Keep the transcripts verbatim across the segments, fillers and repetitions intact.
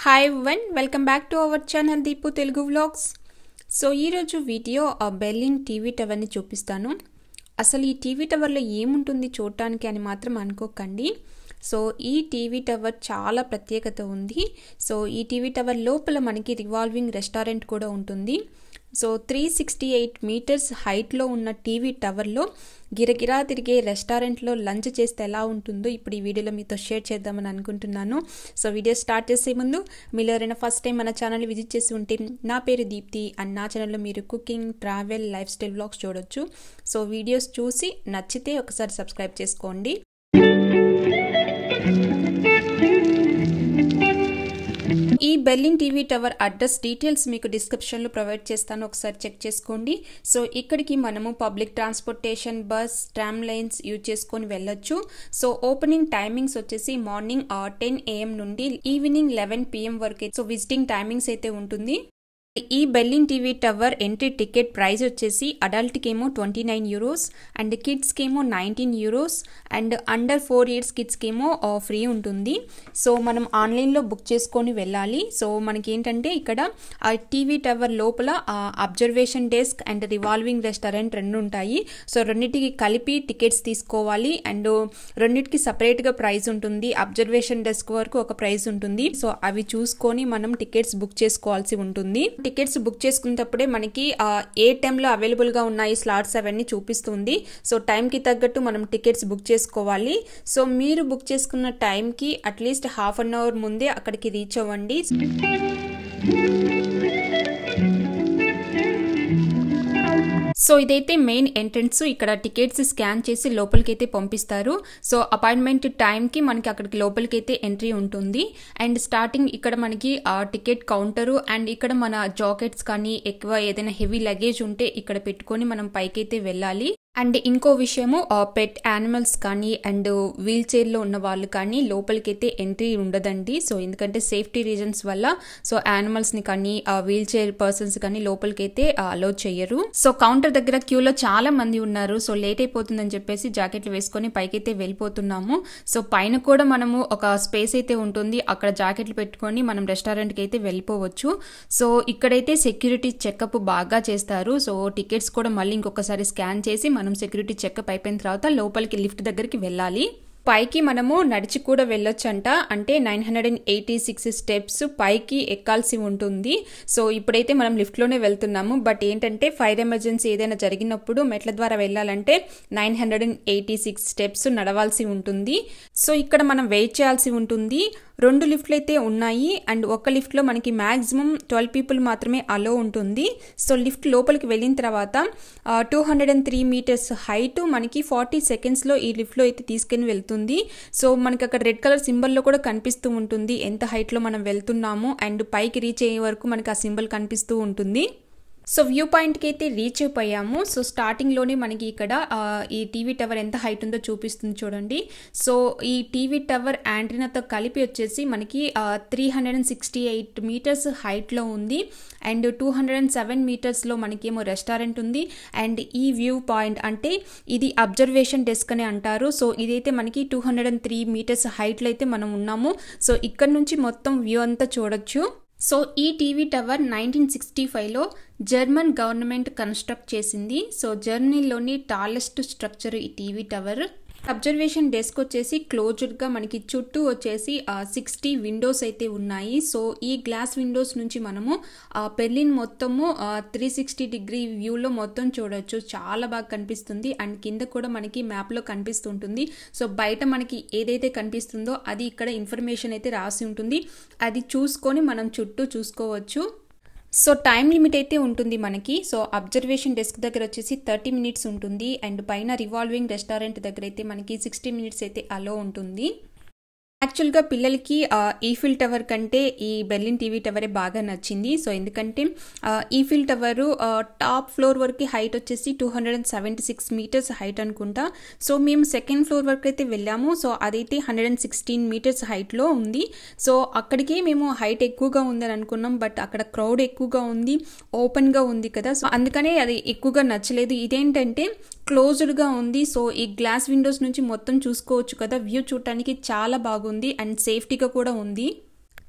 Hi one welcome back to our channel Deepu Telugu vlogs. So ఈరోజు వీడియో ఆ బెర్లిన్ టీవీ టవర్ని చూపిస్తాను. అసలు ఈ టీవీ టవర్లో ఏముంటుంది చూడటానికి అని మాత్రం అనుకోకండి. సో ఈ టీవీ టవర్ చాలా ప్రత్యేకత ఉంది. సో ఈ టీవీ టవర్ లోపల మనకి రివాల్వింగ్ రెస్టారెంట్ కూడా ఉంటుంది. So three sixty eight metres హైట్లో ఉన్న టీవీ టవర్లో గిరగిరా తిరిగే రెస్టారెంట్లో లంచ్ చేస్తే ఎలా ఉంటుందో ఇప్పుడు ఈ వీడియోలో మీతో షేర్ చేద్దామని అనుకుంటున్నాను. సో వీడియో స్టార్ట్ చేసే ముందు మీరు ఎవరైనా ఫస్ట్ టైం మన ఛానల్ విజిట్ చేసి ఉంటే నా పేరు దీప్తి అండ్ నా ఛానల్లో మీరు cooking, travel, life style vlogs చూడొచ్చు. సో వీడియోస్ చూసి నచ్చితే ఒకసారి సబ్స్క్రైబ్ చేసుకోండి. ఈ Berlin TV tower address details మీకు డిస్క్రిప్షన్లో ప్రొవైడ్ చేస్తాను, ఒకసారి చెక్ చేసుకోండి. సో ఇక్కడికి మనము public transportation, bus, tram lines use చేసుకొని వెళ్ళొచ్చు. సో ఓపెనింగ్ టైమింగ్స్ వచ్చేసి మార్నింగ్ టెన్ ఏఎం నుండి ఈవినింగ్ లెవెన్ పిఎం వరకు సో విజిటింగ్ టైమింగ్స్ అయితే ఉంటుంది. ఈ Berlin TV tower entry ticket price వచ్చేసి అడల్ట్కి ఏమో ట్వంటీ నైన్ యూరోస్ అండ్ కిడ్స్కి ఏమో nineteen euros and under four years కిడ్స్కి ఏమో ఫ్రీ ఉంటుంది. సో మనం ఆన్లైన్లో బుక్ చేసుకొని వెళ్ళాలి. సో మనకి ఏంటంటే ఇక్కడ ఆ టీవీ టవర్ లోపల observation desk and revolving restaurant రెండు ఉంటాయి. సో రెండింటికి కలిపి టికెట్స్ తీసుకోవాలి అండ్ రెండింటికి సపరేట్గా ప్రైస్ ఉంటుంది. అబ్జర్వేషన్ డెస్క్ వరకు ఒక ప్రైస్ ఉంటుంది. సో అవి చూసుకొని మనం టికెట్స్ బుక్ చేసుకోవాల్సి ఉంటుంది. టికెట్స్ బుక్ చేసుకునేటప్పుడే మనకి ఏ టైంలో అవైలబుల్గా ఉన్నాయి స్లాట్స్ అవన్నీ చూపిస్తుంది. సో టైంకి తగ్గట్టు మనం టికెట్స్ బుక్ చేసుకోవాలి. సో మీరు బుక్ చేసుకున్న టైంకి అట్లీస్ట్ హాఫ్ అన్ అవర్ ముందే అక్కడికి రీచ్ అవ్వండి. సో ఇదైతే మెయిన్ ఎంట్రన్స్. ఇక్కడ టికెట్స్ స్కాన్ చేసి లోపలికి అయితే పంపిస్తారు. సో అపాయింట్మెంట్ టైంకి మనకి అక్కడికి లోపలికి అయితే ఎంట్రీ ఉంటుంది. అండ్ స్టార్టింగ్ ఇక్కడ మనకి టికెట్ కౌంటరు అండ్ ఇక్కడ మన జాకెట్స్ కానీ ఎక్కువ ఏదైనా హెవీ లగేజ్ ఉంటే ఇక్కడ పెట్టుకొని మనం పైకైతే వెళ్ళాలి. అండ్ ఇంకో విషయము పెట్ యానిమల్స్ కానీ అండ్ వీల్ చైర్లో ఉన్న వాళ్ళు కానీ లోపలికైతే ఎంట్రీ ఉండదండి. సో ఎందుకంటే సేఫ్టీ రీజన్స్ వల్ల సో యానిమల్స్ని కానీ వీల్ చైర్ పర్సన్స్ కానీ లోపలికైతే అలౌ చేయరు. సో కౌంటర్ దగ్గర క్యూలో చాలా మంది ఉన్నారు. సో లేట్ అయిపోతుందని చెప్పేసి జాకెట్లు వేసుకొని పైకైతే వెళ్ళిపోతున్నాము. సో పైన కూడా మనము ఒక స్పేస్ అయితే ఉంటుంది. అక్కడ జాకెట్లు పెట్టుకొని మనం రెస్టారెంట్కి అయితే వెళ్ళిపోవచ్చు. సో ఇక్కడైతే సెక్యూరిటీ చెకప్ బాగా చేస్తారు. సో టికెట్స్ కూడా మళ్ళీ ఇంకొకసారి స్కాన్ చేసి మనం సెక్యూరిటీ చెకప్ అయిపోయిన తర్వాత లోపలికి లిఫ్ట్ దగ్గరికి వెళ్ళాలి. పైకి మనము నడిచి కూడా వెళ్ళొచ్చంట. అంటే nine hundred and eighty six steps పైకి ఎక్కాల్సి ఉంటుంది. సో ఇప్పుడైతే మనం లిఫ్ట్లోనే వెళ్తున్నాము. బట్ ఏంటంటే ఫైర్ ఎమర్జెన్సీ ఏదైనా జరిగినప్పుడు మెట్ల ద్వారా వెళ్ళాలంటే nine hundred and eighty six steps నడవాల్సి ఉంటుంది. సో ఇక్కడ మనం వెయిట్ చేయాల్సి ఉంటుంది. రెండు లిఫ్ట్లు అయితే ఉన్నాయి అండ్ ఒక లిఫ్ట్లో మనకి మ్యాక్సిమం ట్వెల్వ్ పీపుల్ మాత్రమే అలో ఉంటుంది. సో లిఫ్ట్ లోపలికి వెళ్ళిన తర్వాత two hundred and three metres height మనకి ఫార్టీ సెకండ్స్లో ఈ లిఫ్ట్లో అయితే తీసుకుని వెళ్తుంది. సో మనకి అక్కడ రెడ్ కలర్ సింబల్లో కూడా కనిపిస్తూ ఉంటుంది ఎంత హైట్లో మనం వెళ్తున్నాము అండ్ పైకి రీచ్ అయ్యే వరకు మనకి ఆ సింబల్ కనిపిస్తూ ఉంటుంది. సో వ్యూ పాయింట్కి అయితే రీచ్ అయిపోయాము. సో స్టార్టింగ్లోనే మనకి ఇక్కడ ఈ టీవీ టవర్ ఎంత హైట్ ఉందో చూపిస్తుంది చూడండి. సో ఈ టీవీ టవర్ యాంటీనాతో కలిపి వచ్చేసి మనకి three hundred and sixty eight metres హైట్లో ఉంది and two hundred and seven మీటర్స్లో మనకేమో రెస్టారెంట్ ఉంది. అండ్ ఈ వ్యూ పాయింట్ అంటే ఇది అబ్జర్వేషన్ డెస్క్ అని అంటారు. సో ఇదైతే మనకి two hundred and three metres హైట్లో అయితే మనం ఉన్నాము. సో ఇక్కడ నుంచి మొత్తం వ్యూ అంతా చూడొచ్చు. సో ఈ టీవీ టవర్ నైన్టీన్ సిక్స్టీ ఫైవ్లో జర్మన్ గవర్నమెంట్ కన్స్ట్రక్ట్ చేసింది. సో జర్మనీలోని టాలెస్ట్ స్ట్రక్చర్ ఈ టీవీ టవర్. అబ్జర్వేషన్ డెస్క్ వచ్చేసి క్లోజ్డ్గా మనకి చుట్టూ వచ్చేసి సిక్స్టీ విండోస్ అయితే ఉన్నాయి. సో ఈ గ్లాస్ విండోస్ నుంచి మనము బెర్లిన్ మొత్తము త్రీ సిక్స్టీ డిగ్రీ వ్యూలో మొత్తం చూడొచ్చు. చాలా బాగా కనిపిస్తుంది అండ్ కింద కూడా మనకి మ్యాప్లో కనిపిస్తుంటుంది. సో బయట మనకి ఏదైతే కనిపిస్తుందో అది ఇక్కడ ఇన్ఫర్మేషన్ అయితే రాసి ఉంటుంది. అది చూసుకొని మనం చుట్టూ చూసుకోవచ్చు. సో టైం లిమిట్ అయితే ఉంటుంది మనకి. సో అబ్జర్వేషన్ డెస్క్ దగ్గర వచ్చేసి థర్టీ మినిట్స్ ఉంటుంది అండ్ పైన రివాల్వింగ్ రెస్టారెంట్ దగ్గర అయితే మనకి సిక్స్టీ మినిట్స్ అయితే అలో ఉంటుంది. యాక్చువల్గా పిల్లలకి ఈఫిల్ టవర్ కంటే ఈ బెర్లిన్ టీవీ టవరే బాగా నచ్చింది. సో ఎందుకంటే ఈఫిల్ టవరు టాప్ ఫ్లోర్ వరకు హైట్ వచ్చేసి two hundred and seventy six metres height అనుకుంటా. సో మేము సెకండ్ ఫ్లోర్ వరకు అయితే వెళ్ళాము. సో అదైతే హండ్రెడ్ అండ్ సిక్స్టీన్ మీటర్స్ హైట్లో ఉంది. సో అక్కడికి మేము హైట్ ఎక్కువగా ఉందని అనుకున్నాం. బట్ అక్కడ క్రౌడ్ ఎక్కువగా ఉంది, ఓపెన్గా ఉంది కదా. సో అందుకనే అది ఎక్కువగా నచ్చలేదు. ఇదేంటంటే క్లోజ్డ్గా ఉంది. సో ఈ గ్లాస్ విండోస్ నుంచి మొత్తం చూసుకోవచ్చు కదా. వ్యూ చూడటానికి చాలా బాగుంది అండ్ సేఫ్టీగా కూడా ఉంది.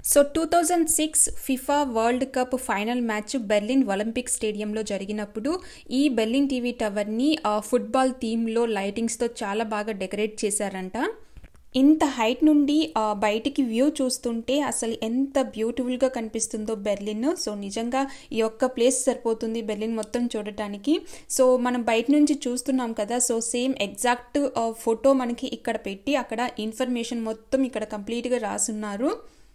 So two thousand six FIFA world cup final match Berlin Olympic స్టేడియంలో జరిగినప్పుడు ఈ బెర్లిన్ టీవీ టవర్ని ఫుట్బాల్ థీమ్లో లైటింగ్స్తో చాలా బాగా డెకరేట్ చేశారంట. ఇంత హైట్ నుండి బయటికి వ్యూ చూస్తుంటే అసలు ఎంత బ్యూటిఫుల్గా కనిపిస్తుందో బెర్లిన్. సో నిజంగా ఈ ఒక్క ప్లేస్ సరిపోతుంది బెర్లిన్ మొత్తం చూడటానికి. సో మనం బయట నుంచి చూస్తున్నాం కదా, సో సేమ్ ఎగ్జాక్ట్ ఫోటో మనకి ఇక్కడ పెట్టి అక్కడ ఇన్ఫర్మేషన్ మొత్తం ఇక్కడ కంప్లీట్గా రాసున్నారు.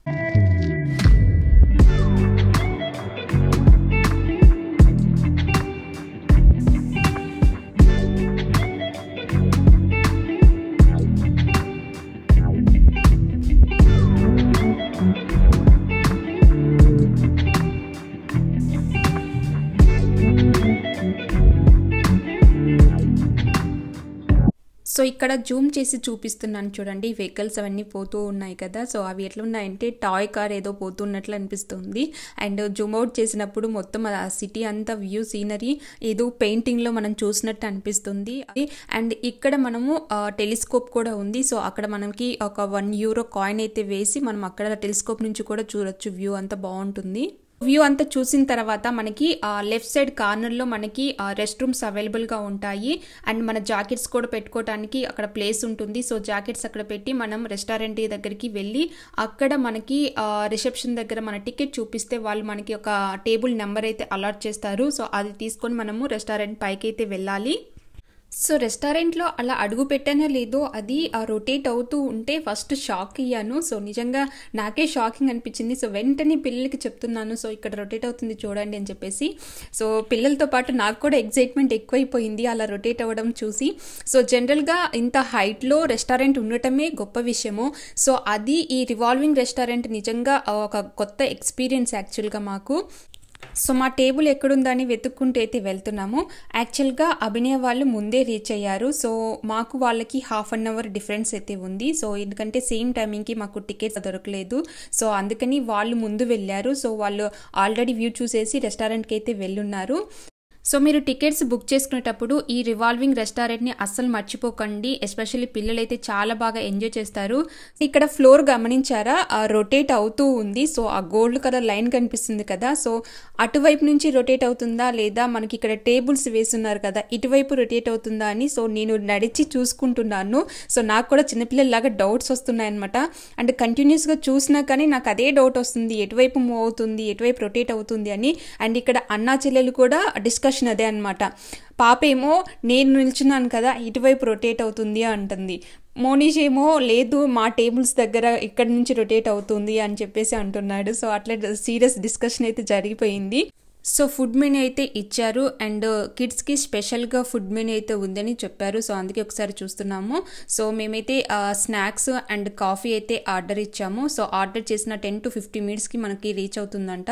సో ఇక్కడ జూమ్ చేసి చూపిస్తున్నాను చూడండి, వెహికల్స్ అవన్నీ పోతూ ఉన్నాయి కదా. సో అవి ఎట్లా ఉన్నాయంటే టాయ్ కార్ ఏదో పోతున్నట్లు అనిపిస్తుంది. అండ్ జూమ్ అవుట్ చేసినప్పుడు మొత్తం ఆ సిటీ అంతా వ్యూ సీనరీ ఏదో పెయింటింగ్లో మనం చూసినట్టు అనిపిస్తుంది. అండ్ ఇక్కడ మనము టెలిస్కోప్ కూడా ఉంది. సో అక్కడ మనకి ఒక వన్ యూరో కాయిన్ అయితే వేసి మనం అక్కడ టెలిస్కోప్ నుంచి కూడా చూడొచ్చు. వ్యూ అంతా బాగుంటుంది. వ్యూ అంతా చూసిన తర్వాత మనకి లెఫ్ట్ సైడ్ కార్నర్లో మనకి రెస్ట్ రూమ్స్ అవైలబుల్గా ఉంటాయి. అండ్ మన జాకెట్స్ కూడా పెట్టుకోవడానికి అక్కడ ప్లేస్ ఉంటుంది. సో జాకెట్స్ అక్కడ పెట్టి మనం రెస్టారెంట్ దగ్గరికి వెళ్ళి అక్కడ మనకి రిసెప్షన్ దగ్గర మన టికెట్ చూపిస్తే వాళ్ళు మనకి ఒక టేబుల్ నెంబర్ అయితే అలాట్ చేస్తారు. సో అది తీసుకొని మనము రెస్టారెంట్ పైకి అయితే వెళ్ళాలి. సో రెస్టారెంట్లో అలా అడుగు పెట్టానో లేదో అది రొటేట్ అవుతూ ఉంటే ఫస్ట్ షాక్ అయ్యాను. సో నిజంగా నాకే షాకింగ్ అనిపించింది. సో వెంటనే పిల్లలకి చెప్తున్నాను, సో ఇక్కడ రొటేట్ అవుతుంది చూడండి అని చెప్పేసి. సో పిల్లలతో పాటు నాకు కూడా ఎగ్జైట్మెంట్ ఎక్కువైపోయింది అలా రొటేట్ అవ్వడం చూసి. సో జనరల్గా ఇంత హైట్లో రెస్టారెంట్ ఉండటమే గొప్ప విషయము. సో అది ఈ రివాల్వింగ్ రెస్టారెంట్ నిజంగా ఒక కొత్త ఎక్స్పీరియన్స్ యాక్చువల్గా మాకు. సో మా టేబుల్ ఎక్కడుందని వెతుక్కుంటూ అయితే వెళ్తున్నాము. యాక్చువల్గా అభినయ వాళ్ళు ముందే రీచ్ అయ్యారు. సో మాకు వాళ్ళకి హాఫ్ అన్ అవర్ డిఫరెన్స్ అయితే ఉంది. సో ఎందుకంటే సేమ్ టైమింగ్కి మాకు టికెట్స్ దొరకలేదు. సో అందుకని వాళ్ళు ముందు వెళ్ళారు. సో వాళ్ళు ఆల్రెడీ వ్యూ చూసేసి రెస్టారెంట్కి అయితే వెళ్ళున్నారు. సో మీరు టికెట్స్ బుక్ చేసుకునేటప్పుడు ఈ రివాల్వింగ్ రెస్టారెంట్ని అస్సలు మర్చిపోకండి. ఎస్పెషల్లీ పిల్లలైతే చాలా బాగా ఎంజాయ్ చేస్తారు. ఇక్కడ ఫ్లోర్ గమనించారా, రొటేట్ అవుతూ ఉంది. సో ఆ గోల్డ్ కలర్ లైన్ కనిపిస్తుంది కదా, సో అటువైపు నుంచి రొటేట్ అవుతుందా లేదా మనకి ఇక్కడ టేబుల్స్ వేస్తున్నారు కదా ఇటువైపు రొటేట్ అవుతుందా అని సో నేను నడిచి చూసుకుంటున్నాను. సో నాకు కూడా చిన్నపిల్లల్లాగా డౌట్స్ వస్తున్నాయి అనమాట. అండ్ కంటిన్యూస్గా చూసినా కానీ నాకు అదే డౌట్ వస్తుంది, ఎటువైపు మూవ్ అవుతుంది ఎటువైపు రొటేట్ అవుతుంది అని. అండ్ ఇక్కడ అన్నా చెల్లెలు కూడా డిస్కషన్ అదే అనమాట. పాప ఏమో నేను నిల్చున్నాను కదా ఇటువైపు రొటేట్ అవుతుంది అంటుంది, మోనీష్ ఏమో లేదు మా టేబుల్స్ దగ్గర ఇక్కడ నుంచి రొటేట్ అవుతుంది అని చెప్పేసి అంటున్నాడు. సో అట్లా సీరియస్ డిస్కషన్ అయితే జరిగిపోయింది. సో ఫుడ్ మెనూ అయితే ఇచ్చారు అండ్ కిడ్స్కి స్పెషల్గా ఫుడ్ మెనూ అయితే ఉందని చెప్పారు. సో అందుకే ఒకసారి చూస్తున్నాము. సో మేమైతే స్నాక్స్ అండ్ కాఫీ అయితే ఆర్డర్ ఇచ్చాము. సో ఆర్డర్ చేసిన టెన్ టు ఫిఫ్టీ మినిట్స్కి మనకి రీచ్ అవుతుందంట.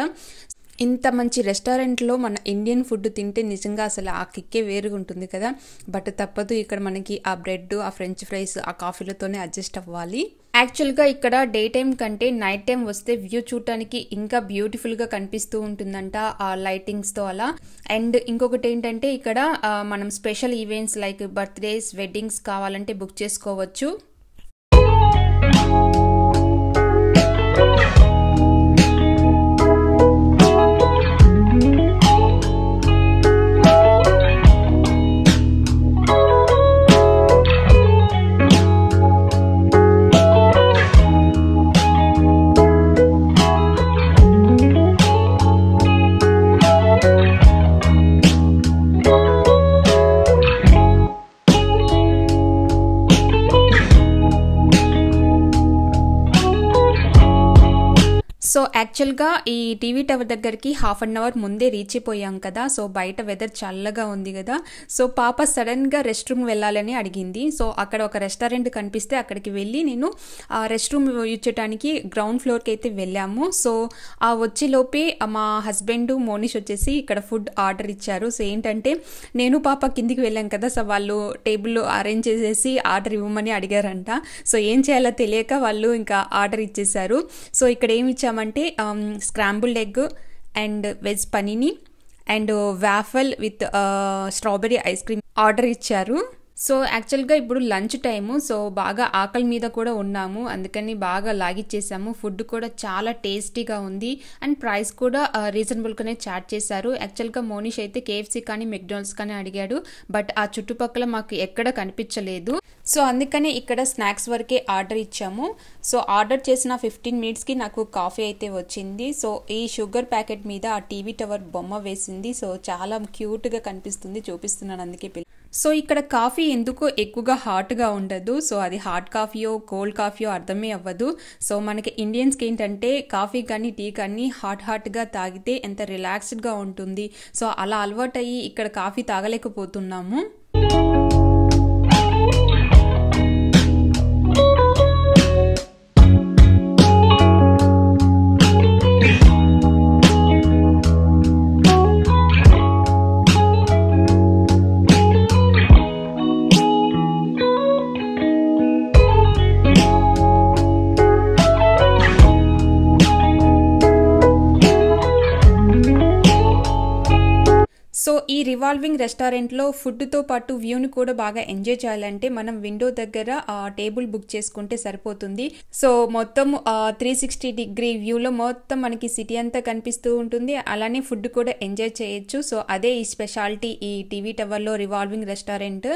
ఇంత మంచి రెస్టారెంట్లో మన ఇండియన్ ఫుడ్ తింటే నిజంగా అసలు ఆ కిక్కే వేరుగా ఉంటుంది కదా. బట్ తప్పదు, ఇక్కడ మనకి ఆ బ్రెడ్ ఆ ఫ్రెంచ్ ఫ్రైస్ ఆ కాఫీలతోనే అడ్జస్ట్ అవ్వాలి. యాక్చువల్గా ఇక్కడ డే టైం కంటే నైట్ టైం వస్తే వ్యూ చూడటానికి ఇంకా బ్యూటిఫుల్గా కనిపిస్తూ ఉంటుందంట ఆ లైటింగ్స్తో అలా. అండ్ ఇంకొకటి ఏంటంటే ఇక్కడ మనం special events like birthdays weddings కావాలంటే బుక్ చేసుకోవచ్చు. సో యాక్చువల్గా ఈ టీవీ టవర్ దగ్గరికి హాఫ్ అన్ అవర్ ముందే రీచ్ అయిపోయాం కదా. సో బయట వెదర్ చల్లగా ఉంది కదా. సో పాప సడన్గా రెస్ట్ రూమ్ వెళ్ళాలని అడిగింది. సో అక్కడ ఒక రెస్టారెంట్ కనిపిస్తే అక్కడికి వెళ్ళి నేను ఆ రెస్ట్ రూమ్ ఇచ్చడానికి గ్రౌండ్ ఫ్లోర్కి అయితే వెళ్ళాము. సో ఆ వచ్చేలోపే మా హస్బెండ్ మోనిష్ వచ్చేసి ఇక్కడ ఫుడ్ ఆర్డర్ ఇచ్చారు. సో ఏంటంటే నేను పాప కిందికి వెళ్ళాం కదా, సో వాళ్ళు టేబుల్ అరేంజ్ చేసేసి ఆర్డర్ ఇవ్వమని అడిగారంట. సో ఏం చేయాలో తెలియక వాళ్ళు ఇంకా ఆర్డర్ ఇచ్చేసారు. సో ఇక్కడ ఏమి ఇచ్చామంటే scrambled egg and veg panini and waffle with strawberry ice cream order ఇచ్చారు. సో యాక్చువల్గా ఇప్పుడు లంచ్ టైము, సో బాగా ఆకలి మీద కూడా ఉన్నాము, అందుకని బాగా లాగిచ్చేసాము. ఫుడ్ కూడా చాలా టేస్టీగా ఉంది అండ్ ప్రైస్ కూడా రీజనబుల్గానే చార్జ్ చేశారు. యాక్చువల్గా మోనిష్ అయితే కేఎఫ్సీ కానీ మెక్డానల్డ్స్ కానీ అడిగాడు, బట్ ఆ చుట్టుపక్కల మాకు ఎక్కడ కనిపించలేదు. సో అందుకనే ఇక్కడ స్నాక్స్ వరకే ఆర్డర్ ఇచ్చాము. సో ఆర్డర్ చేసిన ఫిఫ్టీన్ మినిట్స్కి నాకు కాఫీ అయితే వచ్చింది. సో ఈ షుగర్ ప్యాకెట్ మీద ఆ టీవీ టవర్ బొమ్మ వేసింది. సో చాలా క్యూట్గా కనిపిస్తుంది, చూపిస్తున్నాను అందుకే. సో ఇక్కడ కాఫీ ఎందుకో ఎక్కువగా హాట్గా ఉండదు. సో అది హాట్ కాఫీయో కోల్డ్ కాఫీయో అర్థమే అవ్వదు. సో మనకి ఇండియన్స్కి ఏంటంటే కాఫీ కానీ టీ కానీ హాట్ హాట్గా తాగితే ఎంత రిలాక్స్డ్గా ఉంటుంది. సో అలా అలవాటు అయ్యి ఇక్కడ కాఫీ తాగలేకపోతున్నాము. సో ఈ రివాల్వింగ్ రెస్టారెంట్లో ఫుడ్తో పాటు వ్యూని కూడా బాగా ఎంజాయ్ చేయాలంటే మనం విండో దగ్గర టేబుల్ బుక్ చేసుకుంటే సరిపోతుంది. సో మొత్తం త్రీ సిక్స్టీ డిగ్రీ వ్యూలో మొత్తం మనకి సిటీ అంతా కనిపిస్తూ ఉంటుంది, అలానే ఫుడ్ కూడా ఎంజాయ్ చేయొచ్చు. సో అదే ఈ స్పెషాలిటీ ఈ టీవీ టవర్లో రివాల్వింగ్ రెస్టారెంట్.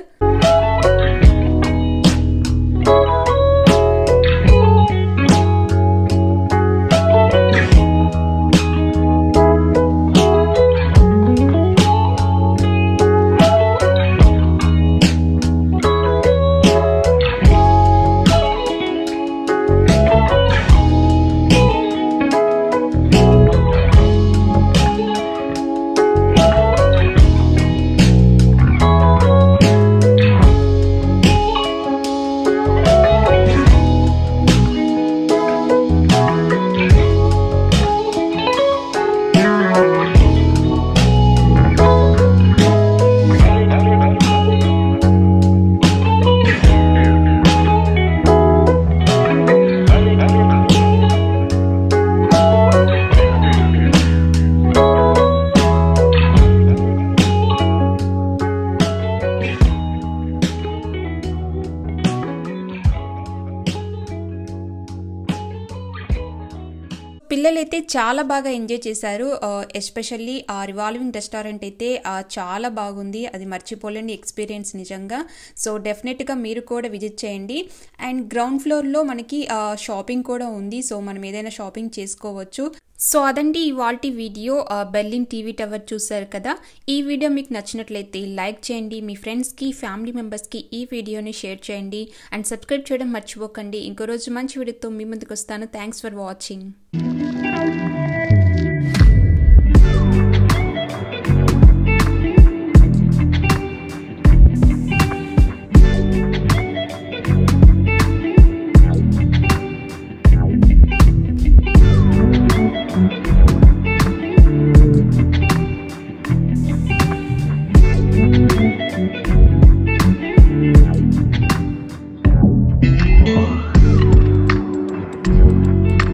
పిల్లలైతే చాలా బాగా ఎంజాయ్ చేశారు. ఎస్పెషల్లీ ఆ రివాల్వింగ్ రెస్టారెంట్ అయితే చాలా బాగుంది, అది మర్చిపోలేని ఎక్స్పీరియన్స్ నిజంగా. సో డెఫినెట్గా మీరు కూడా విజిట్ చేయండి. అండ్ గ్రౌండ్ ఫ్లోర్లో మనకి షాపింగ్ కూడా ఉంది, సో మనం ఏదైనా షాపింగ్ చేసుకోవచ్చు. సో అదండి ఇవాల్టి వీడియో. బెర్లిన్ టీవీ టవర్ చూసారు కదా. ఈ వీడియో మీకు నచ్చినట్లయితే లైక్ చేయండి, మీ ఫ్రెండ్స్కి ఫ్యామిలీ మెంబర్స్కి ఈ వీడియోని షేర్ చేయండి అండ్ సబ్స్క్రైబ్ చేయడం మర్చిపోకండి. ఇంకో రోజు మంచి వీడియోతో మీ ముందుకు వస్తాను. Thanks for watching.